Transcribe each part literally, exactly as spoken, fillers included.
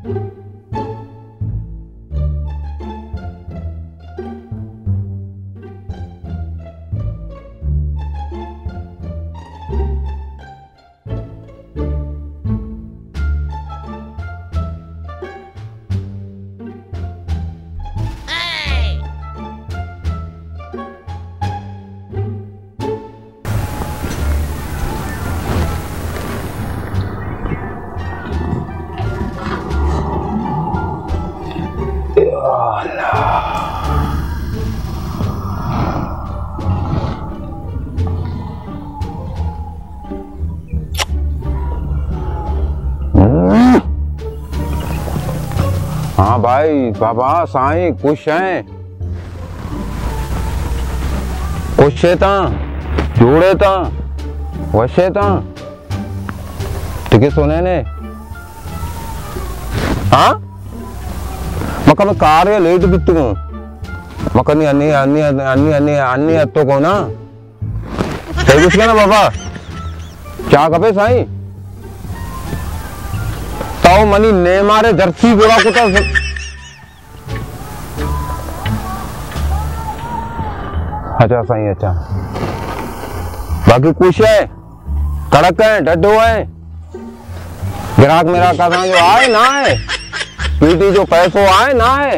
हाँ भाई बाबा साईं कुछ हैं कुछ था जोड़े था वशे था ठीक सुने ने हाँ मका मैं कार्य लेट बित्तु मकनी अन्नी अन्नी अन्नी अन्नी अन्नी अत्तो को ना सही कुछ क्या ना बाबा क्या कपे साईं ताऊ मनी ने मारे जर्सी गोला कुता अच्छा साईं अच्छा बाकी कुछ है कड़क है डड्डो है ग्राहक मेरा कहा जो आए ना है पीटी जो पैसों आए ना है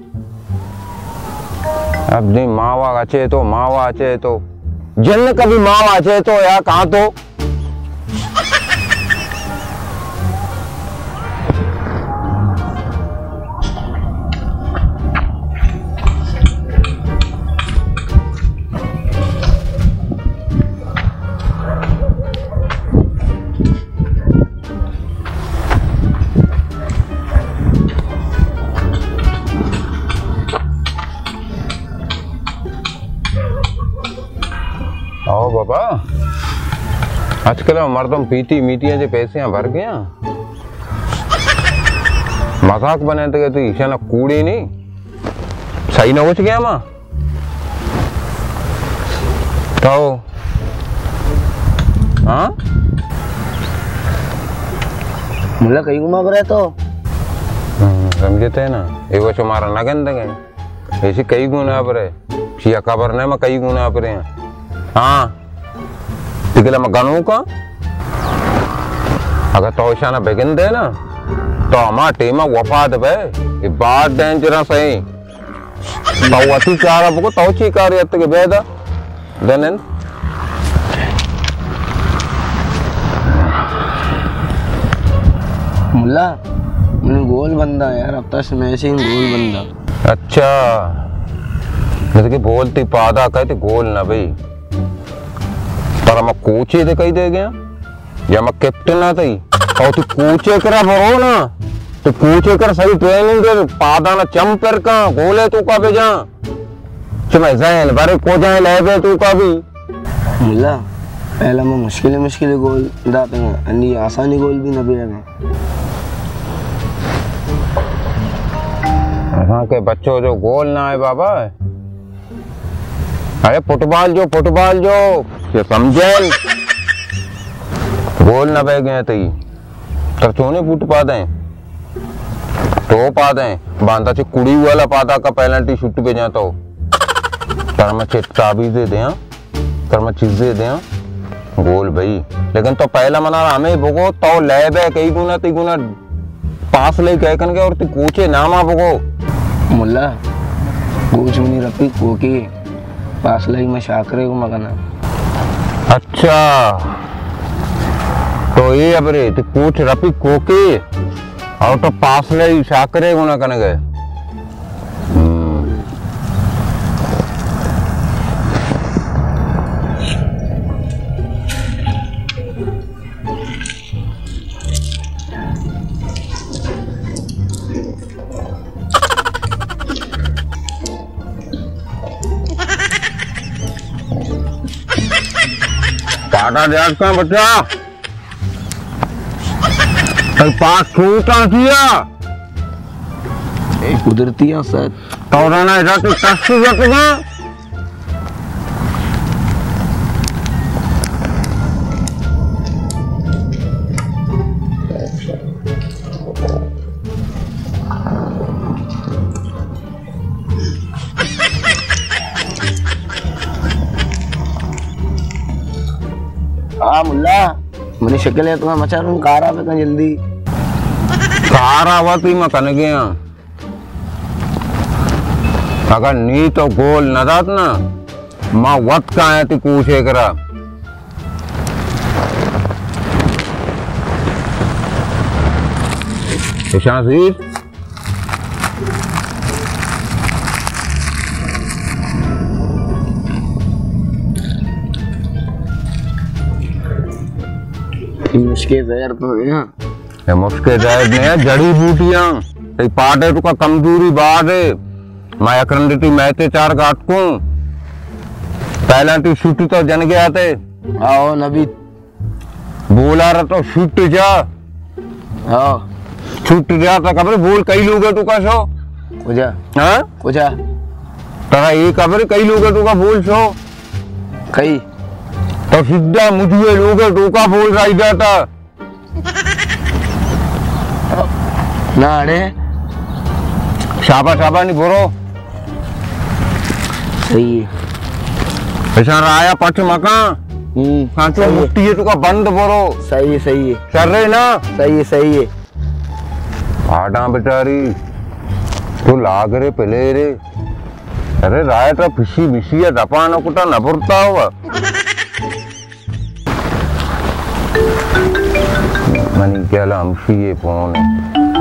अब नहीं मावा अचे तो मावा अचे तो जिन कभी मावा अचे तो या कहा तो आओ बाबा आजकल मर्दम पीटी मीटियां जो पैसे भर गया मजाक बने तो कहती ईशा ना कूड़ी नहीं सही ना कुछ गया मां तो हाँ मुल्ला कहीं घुमा करे तो समझे थे ना एक वो हमारा नगन दे ऐसी कई गुना पर है शिया कबर ने मैं कई गुना पर हैं हाँ तिकला मैं गनू का अगर तो इशाना बेगिन दे ना तो हमारा टीमा वफाद बे ये बात डेंजरस है तो अति कार अब को तो ची कार यात्रा के बेदा देनें मुल्ला मैंने गोल बंदा यार अब तक स्मैशिंग गोल बंदा अच्छा जैसे कि बोलती पादा कहते गोल ना भाई पर मैं कोचे दे कही दे गया या मैं कैप्टन ना थी और तू कोचे करा भरो ना तो कोचे कर सही ट्रेनिंग दे पादा ना चंपर का गोले तू का भेजा चुमे जैन बारे को जाए ले बे तू का भी मुल्ला पहला मैं मुश्किल मुश्किल गोल दाते हैं अन्नी आसानी गोल भी ना भेजना हाँ के बच्चों जो गोल ना है बाबा अरे फुटबॉल जो फुटबॉल जो ये समझे गोल ना बह गए तई तर चोने फुट पा दें तो पा दें बांधा चे कुड़ी वाला पादा का पेनल्टी शूट पे जाता हो तर मैं चिट्टा भी दे दें तर मैं चीजें दें गोल भाई लेकिन तो पहला मना हमें भोगो तो ले बे कई गुना ती गुना पास ले कह कन के और ती कोचे नामा भोगो मुल्ला कोच नहीं रखी कोकी पास लगी मैं शाकरे को मगना अच्छा तो ये अब रे तो कोच रपी कोके और तो पास ले शाकरे को ना कन गए पाटा जाग का बच्चा पास छूटा किया कुदरती है सर तौराना इधर तो टस्ट जाता हाँ मुल्ला मनी शक्ल है तुम्हें मचा रूम कार आवे कं जल्दी कार आवत ही मैं कन गया अगर नी तो गोल न दात ना मां वत का है ती पूछे करा शासीर मुश्किल जहर तो है ये मुश्किल जहर ने जड़ी बूटियां ते पाटे तो का कमजोरी बात है मैं अकरंडिटी मैते चार गाट को पहला टी शूट तो जन गया थे आओ नबी बोला रहा तो शूट जा आओ छूट जा तो खबर बोल कई लोग है तू का शो कुजा हाँ कुजा तरा ये खबर कई लोग है तू का बोल शो कई तो सीधा मुझे लोग है तू का बोल रहा जाता ना अरे शाबा शाबा नहीं बोलो सही है ऐसा राया पच मका हम्म सांचो मुट्ठी है तू का बंद बोलो सही है सही है चल रहे ना सही है सही है आटा बेचारी तू लाग रे पहले रे अरे राय तो फिशी मिशी है दपा न कुटा न पुरता हुआ मनी क्या ला हमशी ये फोन है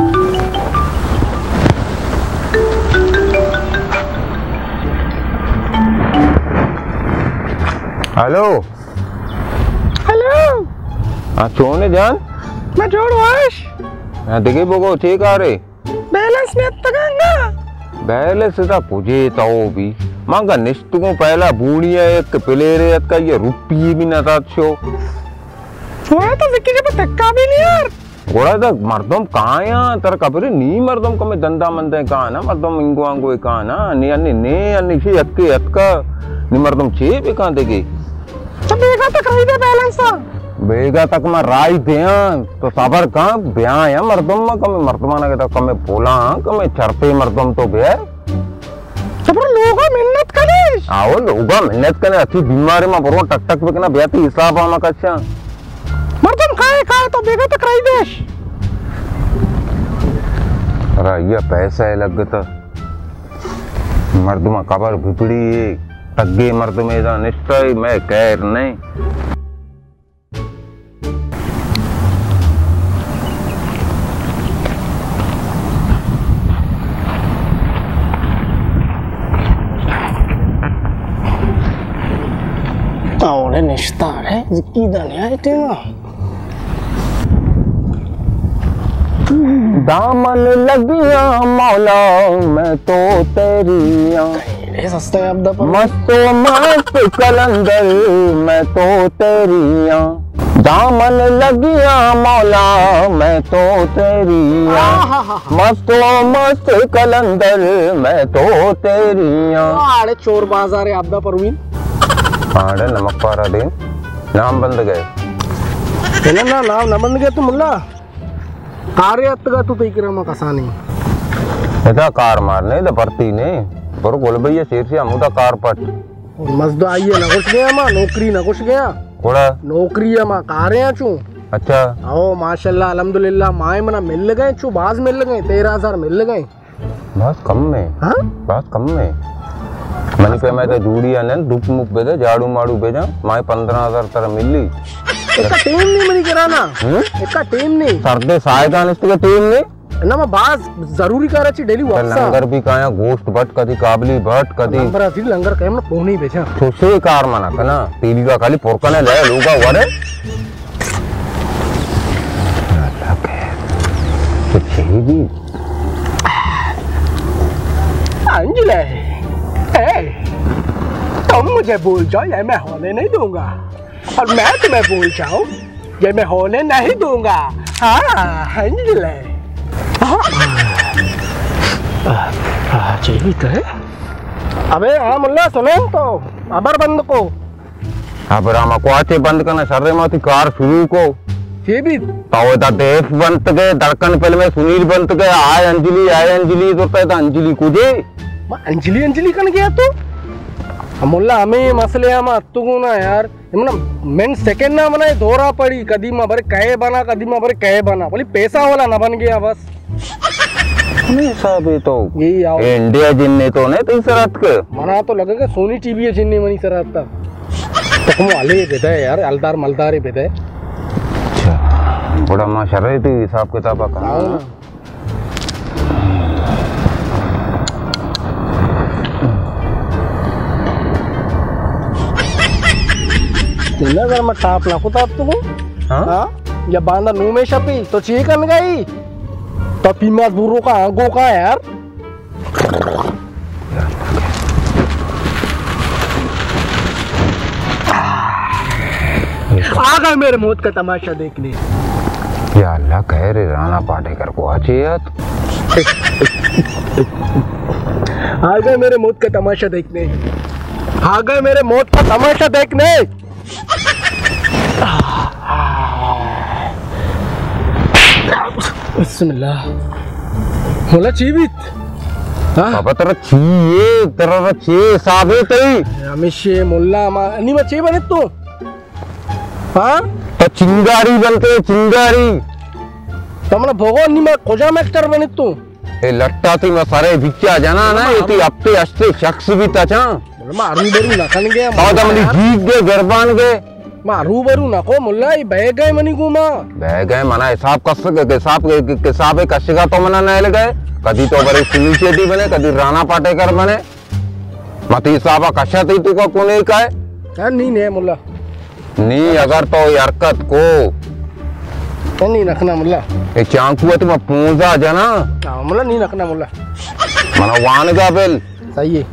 हेलो हेलो हाँ सोने जान मैं जोड़ वाश हाँ देखिए बोगो ठीक आ रे बैलेंस में तगंगा बैलेंस था कुझे तो भी मांगा निश्चित को पहला बूढ़िया एक प्लेयर का ये रुपये भी न था छो वहाँ तो विक्की जब तक्का भी नहीं यार गोड़ा तक मर्दम कहाँ यार तर कबरे नी मर्दम को में दंदा मंदे कहाँ ना मर्दम इंगो आंगो कहाँ ना ने अन्य ने अन्य से यत्के यत्का नी मर्दम छे भी कहाँ देगी तो बेगा तक रही दे बैलेंस था बेगा तक मैं राय दे तो साबर कहाँ ब्याह है मर्दम में कमे मर्दमाना के तक कमे बोला कमे चरते मर्दम तो ब्याह जब लोगा मेहनत करे आओ लोगा मेहनत करे अच्छी बीमारी में बरो टक टक पे ना ब्याह ती हिसाब आमा कच्चा मर्दम खाए खाए तो बेगा तक रही देश अरे ये पैसा है लगता मर्दमा कबर भिपड़ी है तग्गे मर्द में जा निश्चय मैं कैर नहीं तावड़े निश्ता है जिक्की दानिया है तेरा दामन लगिया मौला मैं तो तेरी ये सस्ता है अब दफा मस्तो मस्त कलंदर मैं तो तेरी दामन लगिया मौला मैं तो तेरी मस्तो मस्त कलंदर मैं तो तेरी आड़े चोर बाजार है आपदा परवीन आड़े नमक पारा दे नाम बंद गए ना ना नाम न बंद गए तो मुल्ला कार्य अत्तगा तू तेकरा में कसा नहीं ऐसा कार मारने तो भर्ती ने पर बोल भैया शेर से हम तो कार पट मजदूर आइए ना कुछ गया मां नौकरी ना कुछ गया कोड़ा नौकरी है मां कारे हैं चू अच्छा आओ माशाल्लाह अल्हम्दुलिल्लाह माए मना मिल गए चू बाज मिल गए तेरह हजार मिल गए बहुत कम में हाँ बहुत कम में मनी पे मैं तो जूड़ी आने दुख मुख बेदे झाड़ू माड़ू बेजा माए पंद्रह हजार तरह मिली एक टीम नहीं मनी कराना एक टीम नहीं सर्दे सायदान इसके टीम ने ना मैं बाज जरूरी कर अच्छी डेली वापस लंगर भी काया गोश्त भट कदी काबली भट कदी लंगर अभी लंगर कहे ना पोनी बेचा छोसे कार मना कना तीली का खाली पोरकने ले लोगा वरे तो चाहिए भी अंजलि ए तुम मुझे भूल जाओ ये मैं होने नहीं दूंगा और मैं तुम्हें भूल जाऊं ये मैं होने नहीं दूंगा हाँ अंजलि चाहिए तो है अबे हाँ मुल्ला सुनो तो अबर बंद को अब रामा को आचे बंद करना सर्रे माती कार शुरू को ये भी तो ता देव बंत के धड़कन पहले में सुनील बंत के आय अंजलि आय अंजलि तो कहता अंजलि कुजे अंजलि अंजलि कन गया तू मुल्ला हमें मसले हम अत्तुगु ना यार मना मेन सेकंड ना मना धोरा पड़ी कदी मा भरे कहे बना कदी मा भरे कहे बना बोली पैसा वाला ना बन गया बस साहब तो यही आओ इंडिया जिन्ने तो ने तीस रात के मना तो लगेगा सोनी टीवी है जिन्ने मनी सर आता तो हम वाले बेटा है यार अलदार मलदार ही बेटा है अच्छा बड़ा माशाल्लाह है तो हिसाब किताब का ना निन्ना अगर मैं टाप ना कुता आप तुम हाँ हाँ या बांधा नू में शपी तो चाहिए करने गई तो पीमा दूरों का आंगों का यार आ गए मेरे मौत का तमाशा देखने या अल्लाह कह रहे राणा पाटेकर को आचे यार आ गए मेरे मौत का तमाशा देखने आ गए मेरे मौत का तमाशा देखने बिस्मिल्लाह मोला जीवित हाँ अब तेरा चाहिए तेरा चाहिए साबे तई हमेशा मोला मा नहीं बच्चे बने तू हाँ तो चिंगारी बनते चिंगारी तमने भगवान नहीं मैं खोजा मैक्टर बने तू ए लट्टा थी मैं सारे बिच्चा जाना ना ये थी अपते अस्ते शख्स भी तचा मारू बरू ना खन गया तो तमली जीत गए गरबान गए मारू बरू ना को मुल्ला ये बह गए मनी गुमा बह गए मना हिसाब कस के हिसाब के हिसाब कशगा तो मना नहीं लगे कदी तो बड़े सुनील शेट्टी बने कदी राणा पाटेकर बने मत हिसाब कशा थी तू का कोने का है यार नहीं नहीं मुल्ला नहीं अगर तो हरकत को नहीं रखना मुल्ला ये चांकू है तुम पूंजा जाना हाँ मुल्ला नहीं रखना मुल्ला मना वान का बेल सही है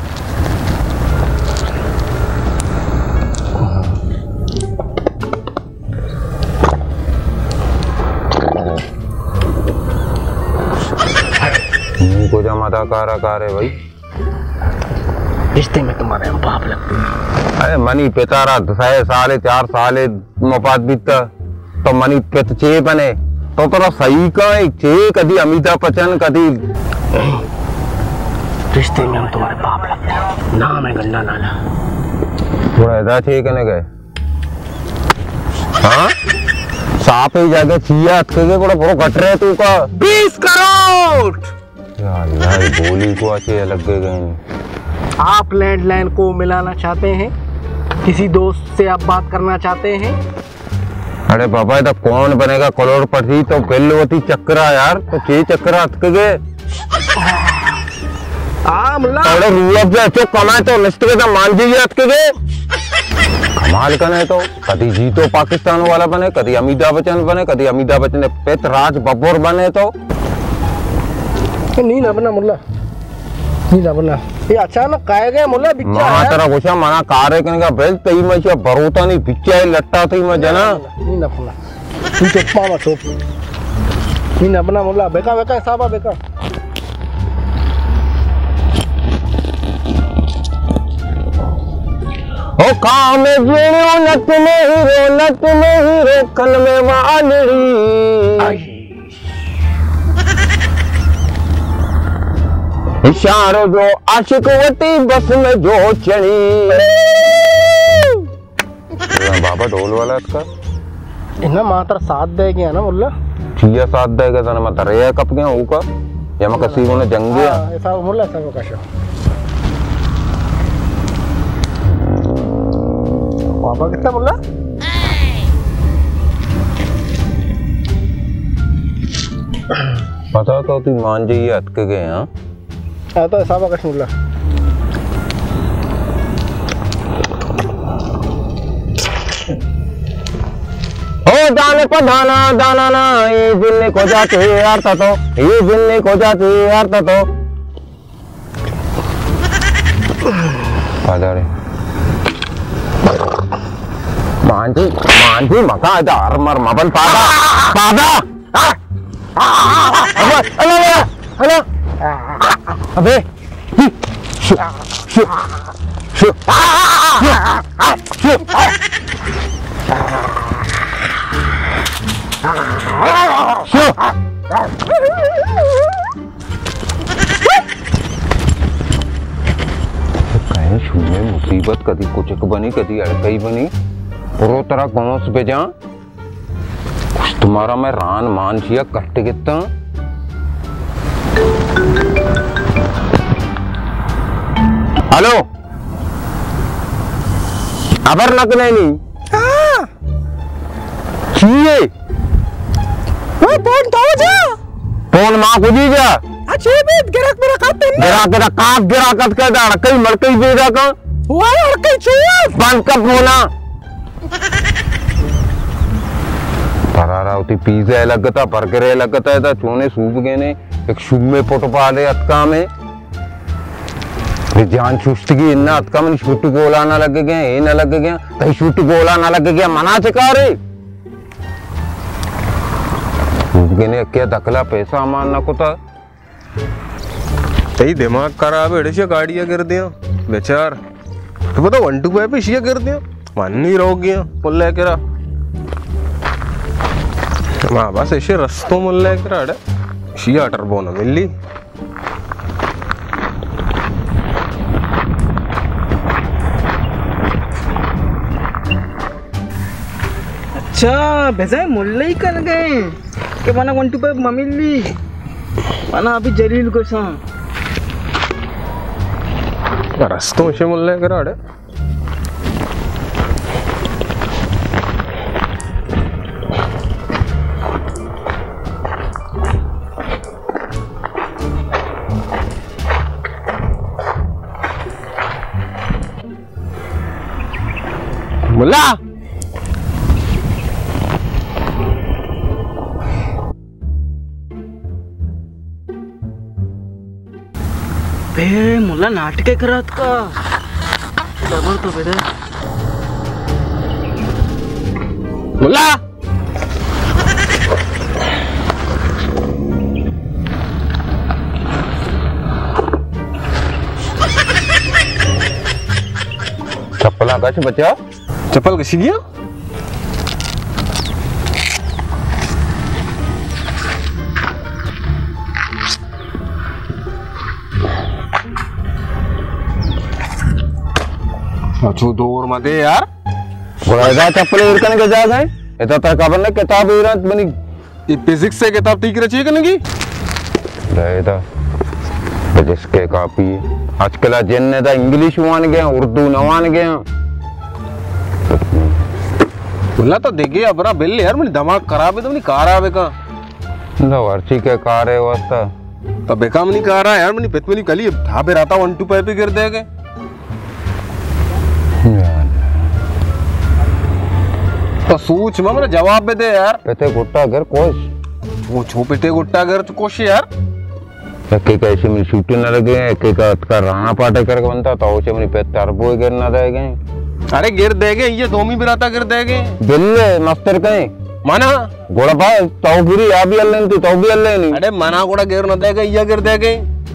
को जमाता कारा कारे भाई रिश्ते में तुम्हारे हम पाप लगते हैं अरे मनी पितारा साले साले चार साले मपात बीता तो मनी पित चे बने तो तोरा सही का एक चे कदी अमिताभ बच्चन कदी रिश्ते में हम तुम्हारे पाप लगते हैं नाम है गंदा नाला थोड़ा इधर चे कने गए हाँ साफ ही जाके चिया अटके के बड़ा घट रहे तू का बीस करोड़ यार बोली को अच्छे लग गए आप लैंडलाइन को मिलाना चाहते हैं किसी दोस्त से आप बात करना चाहते हैं अरे बाबा तो कौन बनेगा करोड़पति तो बेलवती चक्रा यार तो चे चक्रा अटक गए आ मुल्ला अरे रूअब से अच्छो कमाए तो निश्चित के तो मान जी अटक गए कमाल करने तो कभी जीतो पाकिस्तान वाला बने कभी अमिताभ बच्चन बने कभी अमिताभ बच्चन ने पेत राज बब्बर बने तो नहीं ना बना मुल्ला नहीं ना बना ये अचानक काहे गए मुल्ला बिच्चा मां तेरा गोशा मना कारे कने का बेल तई में से भरोता नहीं बिच्चा है लट्टा थई में जना नहीं ना बना तू चुप मामा चुप नहीं ना बना मुल्ला बेका बेका साबा बेका ओ काम जीणो नत में हीरो नत में हीरो कल में वालड़ी इशारो जो आशिक वती बस में जो चढ़ी बाबा ढोल वाला इसका इन्ना मात्र साथ दे गया ना मुल्ला छिया साथ दे गया ना मत रे कप गया ऊका या मैं किसी को ने जंग गया ऐसा मुल्ला सब का शो बाबा कितना मुल्ला पता तो तू मान जाइए अटक गए हां तो ऐसा बात मुल्ला ओ दाने पर दाना दाना ना ये जिन्ने को जाते यार तो ये जिन्ने को जाते यार तो पादरे मांझी मांझी मका दार मर मबल पादा पादा अरे अरे अबे शु शु शु शु शु मैं शुमे मुसीबत कदी कुचक बनी कदी अड़कई बनी पूरो तरह कौन पे जा कुछ तुम्हारा मैं रान मान छिया कट कितना हेलो अबर नक नहीं हाँ चाहिए वो फोन तो जा फोन माँ को जी जा अच्छे बीत गिरक मेरा खाते में गिरा के काफ गिरा कत के अड़कई मड़कई बेदा का हुआ अड़कई चूहा बंद कब होना परारा उती पिज़्ज़ा लगता बर्गर लगता है ता चोने सूप गए ने एक शुभ में पुट पा ले अतका में जान चुस्तगी इन्ना अतका में छुट गोला ना लग गया ये ना लग गया कहीं छुट गोला ना लग गया मना चका रे सूप गए ने क्या दखला पैसा मारना को था तई दिमाग खराब है ऐसे गाड़ियां कर दिया बेचार तो पता वन टू फाइव पे शिया कर दिया मन नहीं रोक गया मुल्ला करा मां बस ऐसे रस्तों मुल्ला करा अड़े शिया टर्बो ना मिली अच्छा भेजा मुल्ला ही कर गए कि मना वन टू फाइव ममिली मना अभी जलील को सा रस्तों से मुल्ला करा अड़े मुल्ला बे मुल्ला नाटके करत का डबल तो बेटा मुल्ला चप्पला कच बचा चप्पल कसी गया अच्छो दौर मत यार गुरादा चप्पल इरकन के जा गए इतना तक खबर ने किताब इरत बनी ये फिजिक्स से किताब ठीक रची करने की रहता जिसके कापी आजकल जिन दा इंग्लिश मान गए उर्दू न मान गए मुल्ला तो देखे अपना बिल यार मेरी दिमाग खराब है तो मेरी कार आवे का ना वर्षी के कार है वास्ता तो बेकाम नहीं कार है यार मेरी पेट में नहीं कली ढाबे रहता वन टू फाइव पे गिर देगे तो सोच मैं मेरा जवाब भी दे यार पेटे गुट्टा घर कोश वो छो पेटे गुट्टा घर तो कोश यार एक एक ऐसी मेरी शूटी न लगे एक एक का राणा पाटे करके बनता तो उसे मेरी पेट टर्बो गिर ना रह गए अरे गिर देगे ये दोमी बिराता गिर देगे बिल्ले मस्तर कहीं माना गोड़ा भाई तो गिरी आ भी अल्लाह नहीं तो भी अल्लाह नहीं अरे मना गोड़ा गिर ना देगा ये गिर देगे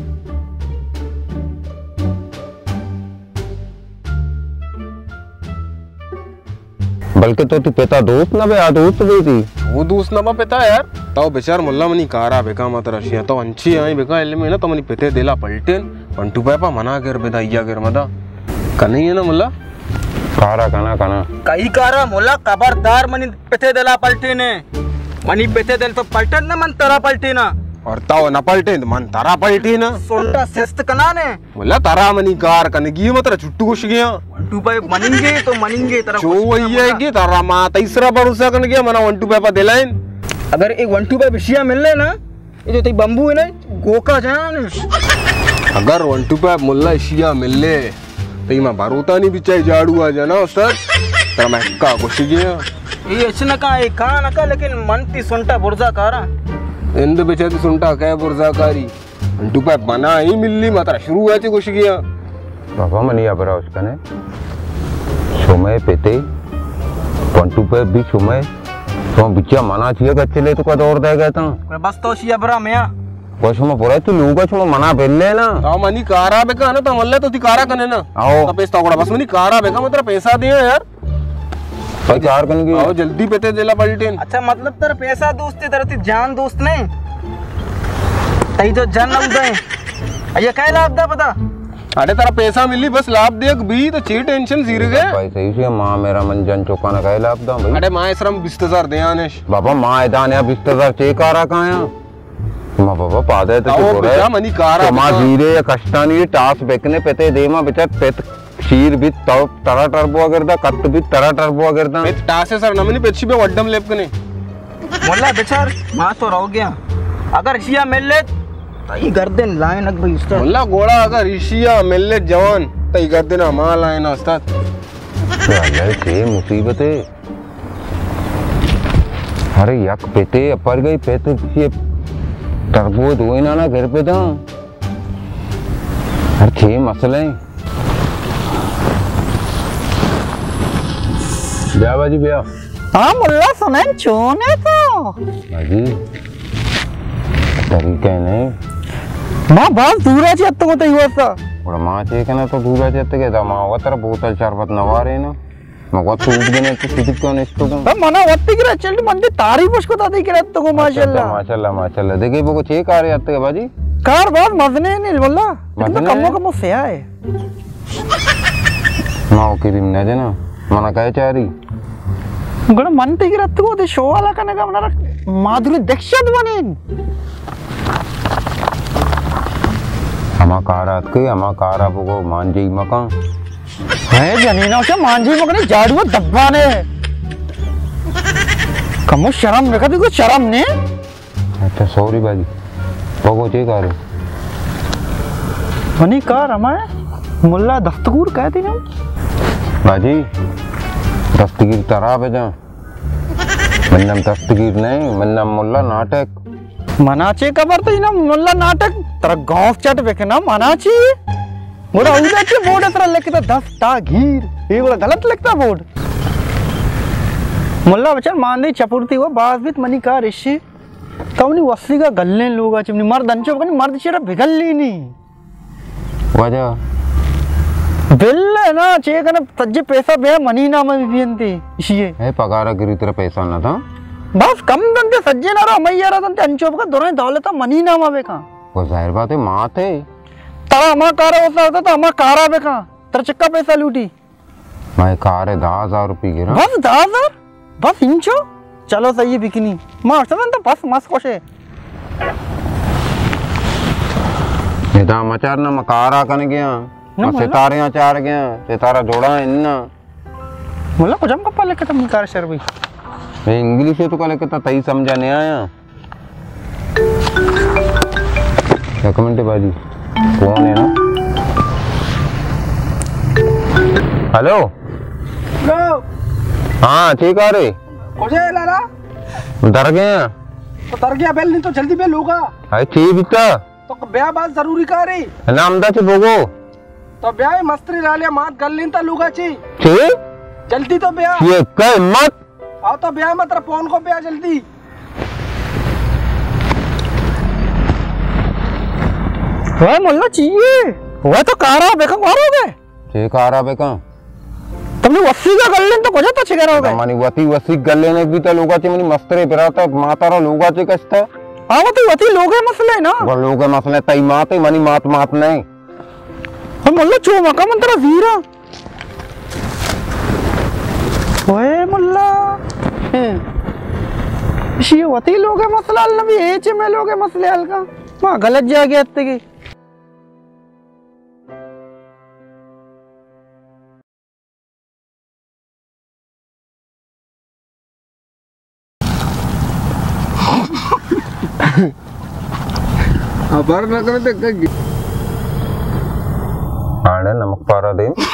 बल्कि तो तू पिता दोस्त ना बे आ दोस्त भी थी वो दोस्त ना पिता यार तो बेचार मुल्ला मनी कारा बेका मत रशिया तो अंची आई बेका एल में ना तो मनी पिते देला पलटेन वन टू पापा मना कर बेदा इया कर मदा कनहीं है ना मुल्ला कारा कना कना कई कारा मुल्ला खबरदार मनी पेते देला पलटे ने मनी पेते देल तो पलटन ना मन तरा पलटे ना और ताओ न पलटे मन तारा पलटे ना सोल्टा सिस्त कना ने मुल्ला तारा मनी कार कनगी मत छुट्टू कुछ गया वन टू फाइव मनिंगे तो मनिंगे तरह जो वही है कि तारा मां तीसरा भरोसा कर गया मना वन टू पापा देलाइन अगर एक वन टू फाइव विषय मिल ले ना ये जो ते बंबू है ना गोका जान अगर वन टू फाइव मुल्ला एशिया मिल ले तो मैं भरोता नहीं बिचाई झाड़ू आ जाना उस्ताद तेरा मैं का कुछ गया ये ऐसे का एक का ना का लेकिन मन ती सुनता बुर्जा कारा इंद बेचारी सुनता क्या बुर्जा कारी वन टू फाइव बना ही मिलली मात्रा शुरू हुआ थी कुछ गया बाबा मनी अबरा उसका ने समय पेते वन टू फाइव भी समय तो बिचा मना चाहिए कच्चे ले तो का दौर देगा तो बस तो शिया बरा मैं कुछ में पूरा तू लूगा छोड़ मना पहले ना तो मनी कारा बेका ना तो मल्ले तो ती कारा कने ना आओ तो पैसा कोड़ा बस मनी कारा बेका मतलब पैसा दिया यार भाई कार करने की आओ जल्दी पेते देला पलटेन अच्छा मतलब तेरा पैसा दोस्त है तेरा ती जान दोस्त नहीं तई तो जान ना उदय ये क्या लाभ दा पता अरे तेरा पैसा मिली बस लाभ देख भी तो ची टेंशन सीर गए भाई सही से माँ मेरा मन जन चौका न कहे लाभ दा भाई अरे माँ श्रम बीस हजार दे आनेश बाबा माँ दान या बीस हजार चेक आ रहा कहाँ यहाँ माँ बाबा पादे तो आओ बोल बेटा मनी कारा माँ जीरे या कष्टानी टास बेकने पेते दे माँ बेचा पेत शीर भी तरा टर्बो अगर दा कट भी तरा टर्बो अगर दा मैं टासे सर नमनी पेची पे वड्डम लेप कने मोल्ला बेचार माँ तो रहो गया अगर रिशिया मिल ले तो ये गर्दन लाइन अग भाई उस्ताद मोल्ला गोड़ा अगर रिशिया मिल ले जवान तो ये गर्दन माँ लाइन उस्ताद अरे ये मुसीबत है अरे यक पेते अपर गई पेते ये टर्बो दो ना ना घर पे था हर छह मसले ब्याह बाजी ब्याह हाँ मुल्ला सुने चोने तो बाजी तरीके नहीं माँ बहुत दूर है चेत्त को तो ही होता और माँ चेक ना तो दूर चेत्त के था माँ वो तेरा बोतल शरबत नवा रहे ना मैं वो सूट देने तो सीधी क्यों नहीं इसको तो मना वत्ती की रचल तो मंदी तारीफ उसको तो दी करे तो को माशाल्लाह माशाल्लाह माशाल्लाह देखिए वो चेक आ रहे आते के बाजी कार बहुत मजने नहीं मुल्ला मजने तो कमो कमो से आए माँ वो क्रीम ना देना मना कहे चाह रही गण मन ते गिरत को ते शो वाला कने का मना माधुरी दीक्षित बने हमा कारात के हमा कारा को मांझी मकान है जनीना उसे मांझी मकने झाड़ू दब्बा ने कमो शर्म रखा देखो शर्म ने अच्छा सॉरी बाजी वो चेक आ रहे बनी कार हमारे मुल्ला दस्तगूर कहते ना बाजी दस्तगीर तरह पे जा मन्नम दस्तगीर नहीं मन्नम मुल्ला नाटक मनाचे कबर तो ना मुल्ला नाटक तेरा गांव चट बेके ना मनाची मोरा उधर के बोर्ड तेरा लिखता तो दस ता घीर ये वाला गलत लिखता बोर्ड मुल्ला बच्चा मान दे चपुरती हुआ बात भी मनी का ऋषि तब नहीं वस्सी का गलने लोग आज अपनी मर्द अंचो कनी मर्द चेहरा बिगल ली नहीं वजह बिल है ना चेक ना तज्जे पैसा बे मनी ना में बियंती ये है पगारा गिरी तेरा पैसा ना था बस कम दंते सज्जे ना रहा मैया रहा दंते अंचोप का दोनों दौलत मनी ना मावे का वो जाहिर बात है माँ थे तारा हमा कारा होता होता तो हमा कारा बे का तेरा चक्का पैसा लूटी मैं कार है दस हजार रुपये गिरा बस दस हजार बस इंचो चलो सही है बिकनी मार चलन तो बस मस्त कोशे निदा मचार ना मकारा कन गया सितारे यहाँ चार गया सितारा जोड़ा है इन्ना मुल्ला कुछ हम कप्पा लेके तुम कार शर भाई मैं इंग्लिश है तो कल कहता तई समझा नहीं आया एक मिनट बाजी कौन है ना हेलो हाँ ठीक आ रहे कुछ है लाला डर गए हैं तो तर गया बेल नहीं तो जल्दी बेल होगा अरे ठीक बिता तो ब्याह बात जरूरी का रही नाम दा चे भोगो तो ब्याह मस्त्री रालिया मात गल लीन ता लूगा ची ठीक जल्दी तो ब्याह ये कह मत आओ तो ब्याह मत फोन को ब्याह जल्दी वह मुल्ला चाहिए वह तो कारा बेका मारोगे ठीक आ रहा बेका तुमने वस्सी का गल लेन तो कुछ तो छिगा रहोगे मानी वती वसी गले ने भी तो लोगा चे मनी मस्तरे पिराता मातारा लोगा चे कष्टा आओ तो वती लोगे मसले ना वो लोगे मसले तई माते मनी मात मात नहीं हम मुल्ला चो मका मन तेरा वीरा ओए मुल्ला ये वती लोगे मसला अल नबी एच में लोगे मसले अल का मां गलत जा गया अत्ते की अबर ना करे तो आड़े नमक पारा दे